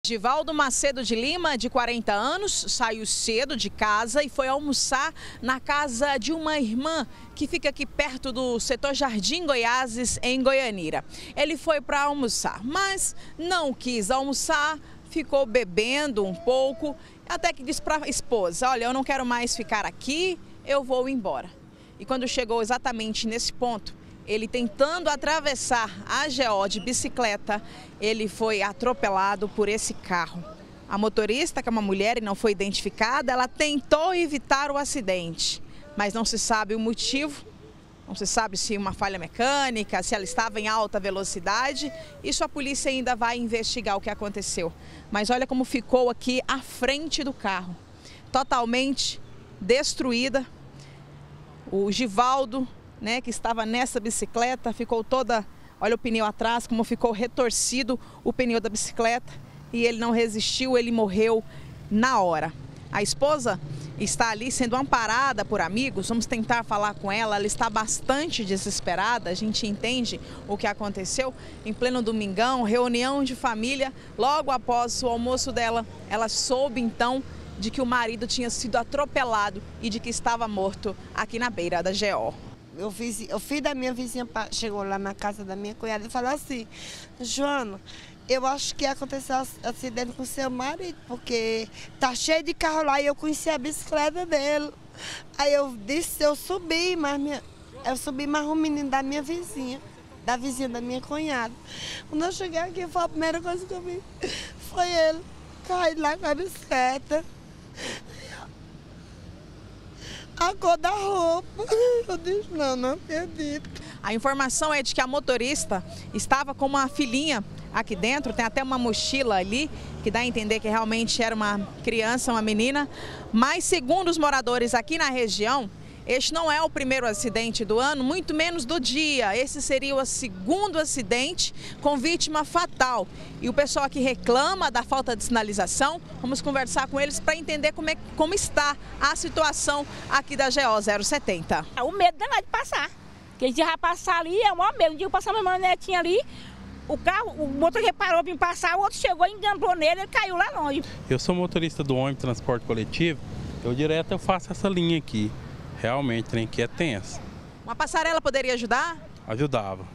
Givaldo Macedo de Lima, de 40 anos, saiu cedo de casa e foi almoçar na casa de uma irmã que fica aqui perto do setor Jardim Goiáses, em Goianira. Ele foi para almoçar, mas não quis almoçar, ficou bebendo um pouco, até que disse para a esposa: olha, eu não quero mais ficar aqui, eu vou embora. E quando chegou exatamente nesse ponto, ele tentando atravessar a GO de bicicleta, ele foi atropelado por esse carro. A motorista, que é uma mulher e não foi identificada, ela tentou evitar o acidente, mas não se sabe o motivo, não se sabe se uma falha mecânica, se ela estava em alta velocidade. Isso a polícia ainda vai investigar o que aconteceu. Mas olha como ficou aqui a frente do carro, totalmente destruída. O Givaldo, que estava nessa bicicleta, ficou toda, olha o pneu atrás, como ficou retorcido o pneu da bicicleta, e ele não resistiu, ele morreu na hora. A esposa está ali sendo amparada por amigos, vamos tentar falar com ela, ela está bastante desesperada, a gente entende o que aconteceu. Em pleno domingão, reunião de família, logo após o almoço dela, ela soube então de que o marido tinha sido atropelado e de que estava morto aqui na beira da GO. O filho da minha vizinha chegou lá na casa da minha cunhada e falou assim: Joana, eu acho que aconteceu um acidente com seu marido, porque tá cheio de carro lá e eu conheci a bicicleta dele. Aí eu disse, eu subi, mas um menino da minha vizinha, da vizinha da minha cunhada. Quando eu cheguei aqui, foi a primeira coisa que eu vi, foi ele cair lá com a bicicleta. A cor da roupa. Eu disse, não acredito. A informação é de que a motorista estava com uma filhinha aqui dentro, tem até uma mochila ali, que dá a entender que realmente era uma criança, uma menina. Mas segundo os moradores aqui na região, este não é o primeiro acidente do ano, muito menos do dia. Esse seria o segundo acidente com vítima fatal. E o pessoal aqui reclama da falta de sinalização. Vamos conversar com eles para entender como está a situação aqui da GO 070. O medo danado de passar. Porque eles iam passar ali, é o maior medo. Um dia eu passava minha netinha ali, o motorista parou para me passar, o outro chegou, enganou nele, ele caiu lá longe. Eu sou motorista do ônibus transporte coletivo, eu faço essa linha aqui. Realmente, trem que é tenso. Uma passarela poderia ajudar? Ajudava.